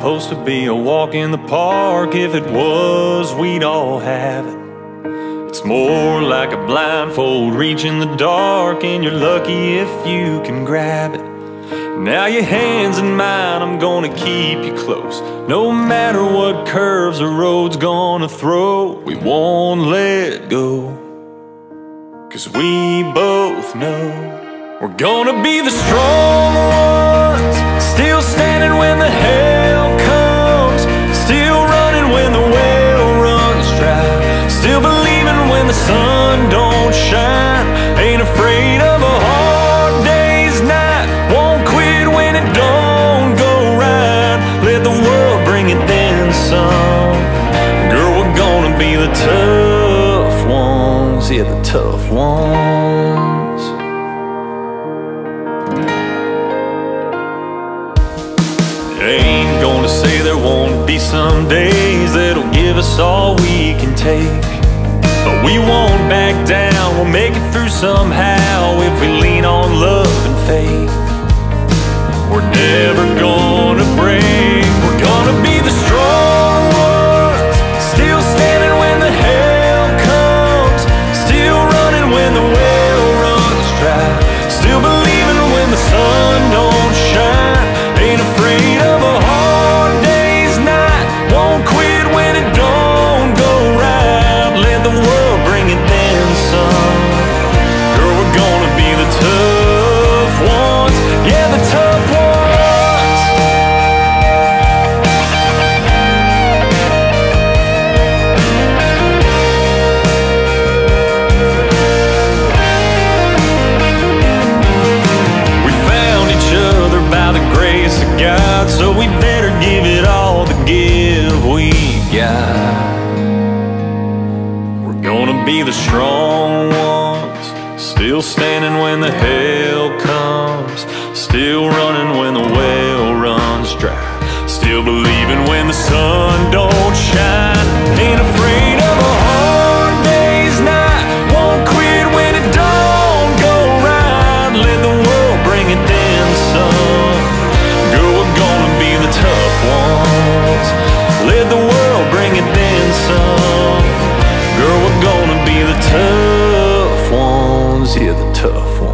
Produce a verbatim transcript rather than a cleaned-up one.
supposed to be a walk in the park. If it was, we'd all have it. It's more like a blindfold reach in the dark, and you're lucky if you can grab it. Now your hands in mine, I'm gonna keep you close. No matter what curves the road's gonna throw, we won't let go. Cause we both know we're gonna be the strong ones, still standing when the hell comes, still running when the well runs dry, still believing when the sun don't shine, ain't afraid of a hard day's night, won't quit when it don't go right, let the world bring it then some. Girl, we're gonna be the tough ones, yeah, the tough ones. Ain't gonna say there won't be some days that'll give us all we can take, but we won't back down, we'll make it through somehow if we lean on love and faith. We're never gonna break, we're gonna be the strong ones, still standing when the hell comes, still running when the well runs dry, still believing when the sun don't shine, ain't afraid of a hard day's night, won't quit when it don't go right, let the world bring it then some. Girl, we're gonna be the tough ones, yeah, the tough ones. We found each other by the grace of God, so we better give it all the give we got. We're gonna be the strong ones, still standing when the hell comes, still running when the well runs dry, still believing when the sun don't shine, ain't afraid of a hard day's night, won't quit when it don't go right, let the world bring it then some. Girl, we're gonna be the tough ones, let the world bring it then some. Girl, we're gonna be the tough ones, yeah, the tough ones.